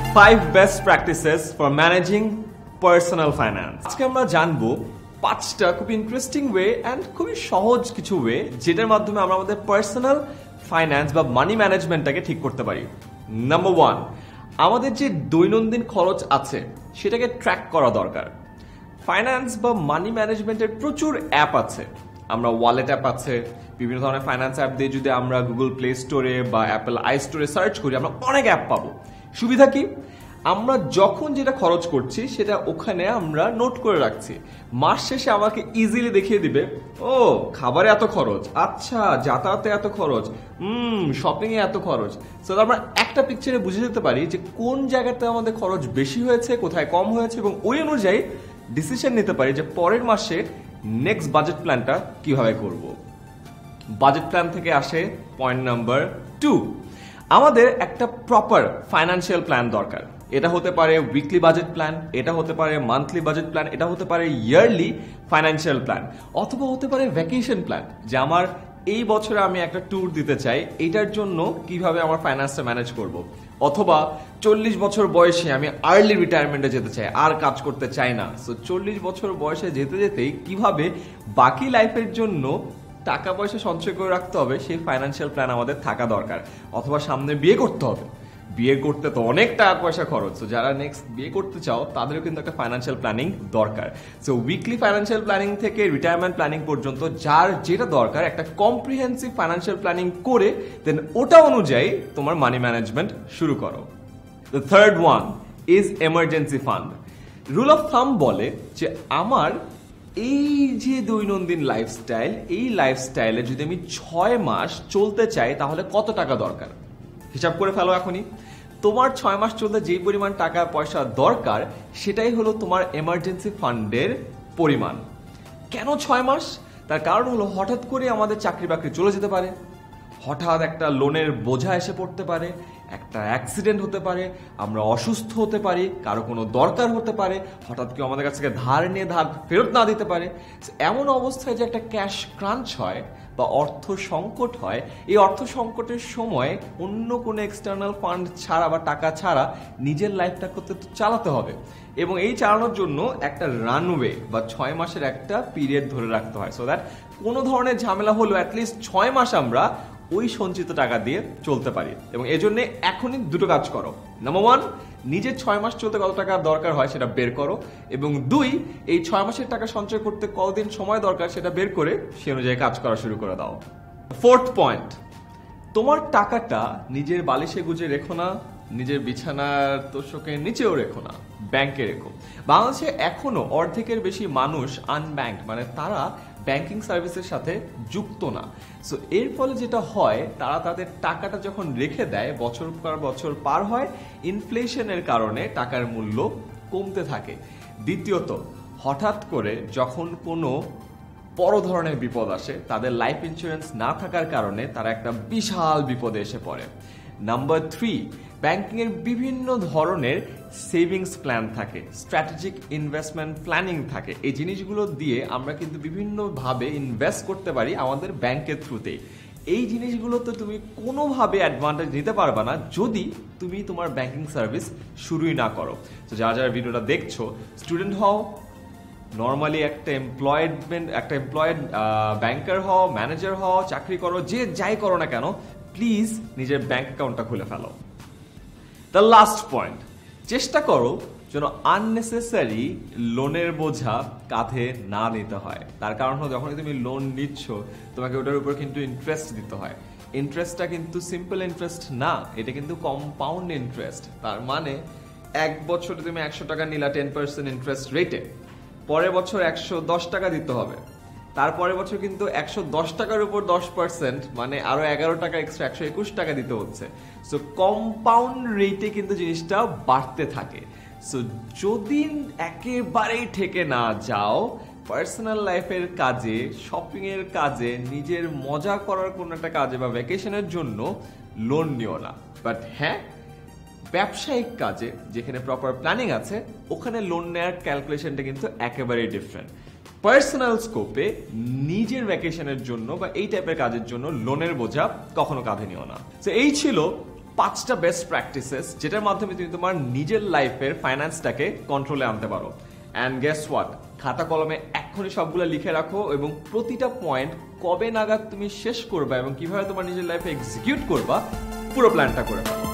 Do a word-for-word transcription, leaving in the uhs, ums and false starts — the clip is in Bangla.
Five best practices for managing personal finance. আজকে আমরা জানবো পাঁচটা খুব ইন্টারেস্টিং ওয়ে এন্ড খুবই সহজ কিছু ওয়ে যেটার মাধ্যমে আমরা আমাদের পার্সোনাল ফাইন্যান্স বা মানি ম্যানেজমেন্টটাকে ঠিক করতে পারি। নাম্বার ওয়ান, আমাদের যে দৈনন্দিন খরচ আছে সেটাকে ট্র্যাক করা দরকার। ফাইন্যান্স বা মানি ম্যানেজমেন্টের প্রচুর অ্যাপ আছে। আমরা ওয়ালেট অ্যাপ আছে, বিভিন্ন ধরনের ফাইন্যান্স অ্যাপ দিয়ে যদি আমরা গুগল প্লে স্টোরে বা অ্যাপল আই স্টোরে সার্চ করি আমরা অনেক অ্যাপ পাবো। সুবিধা কি, আমরা যখন যেটা খরচ করছি সেটা ওখানে আমরা নোট করে রাখছি। মাস শেষে আমাকে ইজিলি দেখিয়ে দিবে, ও খাবারে এত খরচ, আচ্ছা যাতায়াতে এত খরচ, হুম শপিং এ এত খরচ। সো আমরা একটা পিকচারে বুঝে যেতে পারি যে কোন জায়গাতে আমাদের খরচ বেশি হয়েছে, কোথায় কম হয়েছে, এবং ওই অনুযায়ী ডিসিশন নিতে পারি যে পরের মাসে নেক্সট বাজেট প্ল্যানটা কিভাবে করব। বাজেট প্ল্যান থেকে আসে পয়েন্ট নাম্বার টু, আমাদের একটা প্রপার ফাইন্যান্সিয়াল প্ল্যান দরকার। এটা হতে পারে উইকলি বাজেট প্ল্যান, এটা হতে পারে মান্থলি বাজেট প্ল্যান, এটা হতে পারে ইয়ারলি ফাইন্যান্সিয়াল প্ল্যান, অথবা হতে পারে ভ্যাকেশন প্ল্যান, যে আমার এই বছরে আমি একটা ট্যুর দিতে চাই, এটার জন্য কিভাবে আমার ফাইন্যান্সটা ম্যানেজ করব। অথবা চল্লিশ বছর বয়সে আমি আর্লি রিটায়ারমেন্টে যেতে চাই, আর কাজ করতে চাই না। সো চল্লিশ বছর বয়সে যেতে যেতেই কিভাবে বাকি লাইফের জন্য টাকা পয়সা সঞ্চয় করে রাখতে হবে সেই ফাইন্যান্সিয়াল প্ল্যান আমাদের থাকা দরকার। অথবা সামনে বিয়ে করতে হবে, বিয়ে করতে তো অনেক টাকা পয়সা খরচ, তো যারা নেক্সট বিয়ে করতে চাও তাদেরও কিন্তু একটা ফাইন্যান্সিয়াল প্ল্যানিং দরকার। সো উইকলি ফাইন্যান্সিয়াল প্ল্যানিং থেকে রিটায়ারমেন্ট প্ল্যানিং পর্যন্ত যার যেটা দরকার একটা কম্প্রিহেন্সিভ ফাইন্যান্সিয়াল প্ল্যানিং করে দেন ওটা অনুযায়ী তোমার মানি ম্যানেজমেন্ট শুরু করো। The third one is emergency fund. Rule of thumb বলে যে আমার এই যে দৈনন্দিন লাইফস্টাইল, এই লাইফস্টাইলে যদি আমি ছয় মাস চলতে চাই তাহলে কত টাকা দরকার হিসাব করে ফেলো এখনই। তোমার ছয় মাস চলতে যেই পরিমাণ টাকা পয়সা দরকার সেটাই হলো তোমার এমার্জেন্সি ফান্ডের পরিমাণ। কেন ছয় মাস? তার কারণ হলো হঠাৎ করে আমাদের চাকরি বাকরি চলে যেতে পারে, হঠাৎ একটা লোনের বোঝা এসে পড়তে পারে, একটা অ্যাক্সিডেন্ট হতে পারে, আমরা অসুস্থ হতে পারি, কারো কোনো দরকার হতে পারে, হঠাৎ কেউ আমাদের কাছ থেকে ধার নিয়ে ধার ফেরত না দিতে পারে। এমন অবস্থায় যে একটা ক্যাশ ক্রাঞ্চ হয় বা অর্থ সংকট হয়, এই অর্থ সংকটের সময় অন্য কোনো এক্সটার্নাল ফান্ড ছাড়া বা টাকা ছাড়া নিজের লাইফটা করতে চালাতে হবে, এবং এই চালানোর জন্য একটা রানওয়ে বা ছয় মাসের একটা পিরিয়ড ধরে রাখতে হয়, সো দ্যাট কোনো ধরনের ঝামেলা হলো অ্যাটলিস্ট ছয় মাস আমরা ওই সঞ্চিত টাকা দিয়ে চলতে পারি। এবং এই জন্য এখনই দুটো কাজ করো। নাম্বার ওয়ান, নিজের ছয় মাস চলতে কত টাকা দরকার হয় সেটা বের করো, এবং দুই, এই ছয় মাসের টাকা সঞ্চয় করতে কতদিন সময় দরকার সেটা বের করে সে অনুযায়ী কাজ করা শুরু করে দাও। ফোর্থ পয়েন্ট, তোমার টাকাটা নিজের বালিশে গুজে রেখো না, নিজের বিছানার তোষকের নিচেও রেখো না, ব্যাংকে রেখো। বাংলাদেশে এখনো অর্ধেকের বেশি মানুষ আনব্যাংকড, মানে তারা ব্যাংকিং সার্ভিসের সাথে যুক্ত না। সো এর ফলে যেটা হয়, তারা তাদের টাকাটা যখন রেখে দেয় বছর পর বছর পার হয়, ইনফ্লেশনের কারণে টাকার মূল্য কমতে থাকে। দ্বিতীয়ত, হঠাৎ করে যখন কোনো বড় ধরনের বিপদ আসে, তাদের লাইফ ইন্স্যুরেন্স না থাকার কারণে তারা একটা বিশাল বিপদে এসে পড়ে। নাম্বার থ্রি, ব্যাংকিং এর বিভিন্ন ধরনের সেভিংস প্ল্যান থাকে, স্ট্র্যাটেজিক ইনভেস্টমেন্ট প্ল্যানিং থাকে। এই জিনিসগুলো দিয়ে আমরা কিন্তু বিভিন্নভাবে ইনভেস্ট করতে পারি আমাদের ব্যাংকের থ্রুতে। এই জিনিসগুলোতে তুমি কোনোভাবে অ্যাডভান্টেজ নিতে পারবে না যদি তুমি তোমার ব্যাংকিং সার্ভিস শুরুই না করো। তো যারা যারা ভিডিওটা দেখছো, স্টুডেন্ট হও, নর্মালি একটা এমপ্লয়েডমেন্ট একটা এমপ্লয়েড ব্যাংকার হও, ম্যানেজার হও, চাকরি করো, যে যাই করো না কেন, প্লিজ নিজের ব্যাংক অ্যাকাউন্টটা খুলে ফেলো। দ্য লাস্ট পয়েন্ট, চেষ্টা করো যেন আননেসেসারি লোনের বোঝা কাঁধে না নিতে হয়। তার কারণ হলো যখনই তুমি লোন নিচ্ছ তোমাকে ওটার উপর কিন্তু ইন্টারেস্ট দিতে হয়। ইন্টারেস্টটা কিন্তু সিম্পল ইন্টারেস্ট না, এটা কিন্তু কম্পাউন্ড ইন্টারেস্ট। তার মানে এক বছরে তুমি একশো টাকা নিলা টেন পার্সেন্ট ইন্টারেস্ট রেটে, পরের বছর একশো দশ টাকা দিতে হবে, তারপরের বছর কিন্তু একশো দশ টাকার উপর দশ পার্সেন্ট মানে আরো এগারো টাকা এক্সট্রা একশো একুশ টাকা দিতে হচ্ছে। সো কম্পাউন্ড রেটে কিন্তু জিনিসটা বাড়তে থাকে। সো যদি একেবারেই ঠেকে না যাও, পার্সোনাল লাইফের কাজে, শপিং এর কাজে, নিজের মজা করার কোনো একটা কাজে বা ভ্যাকেশনের জন্য লোন নিও না। বাট হ্যাঁ, ব্যবসায়িক কাজে যেখানে প্রপার প্ল্যানিং আছে ওখানে লোন নেওয়ার ক্যালকুলেশনটা কিন্তু একেবারেই ডিফারেন্ট। পার্সোনাল স্কোপে নিজের ভ্যাকেশনের জন্য বা এই টাইপের কাজের জন্য লোনের বোঝা কখনো কাঁধে নিও না। তো এই ছিল পাঁচটা বেস্ট প্র্যাকটিসেস যেটার মাধ্যমে তুমি তোমার নিজের লাইফের ফাইন্যান্সটাকে কন্ট্রোলে আনতে পারো। অ্যান্ড গেস হোয়াট, খাতা কলমে এক্ষুনি সবগুলো লিখে রাখো এবং প্রতিটা পয়েন্ট কবে নাগাদ তুমি শেষ করবা এবং কিভাবে তোমার নিজের লাইফে এক্সিকিউট করবা পুরো প্ল্যানটা করে ফেলো।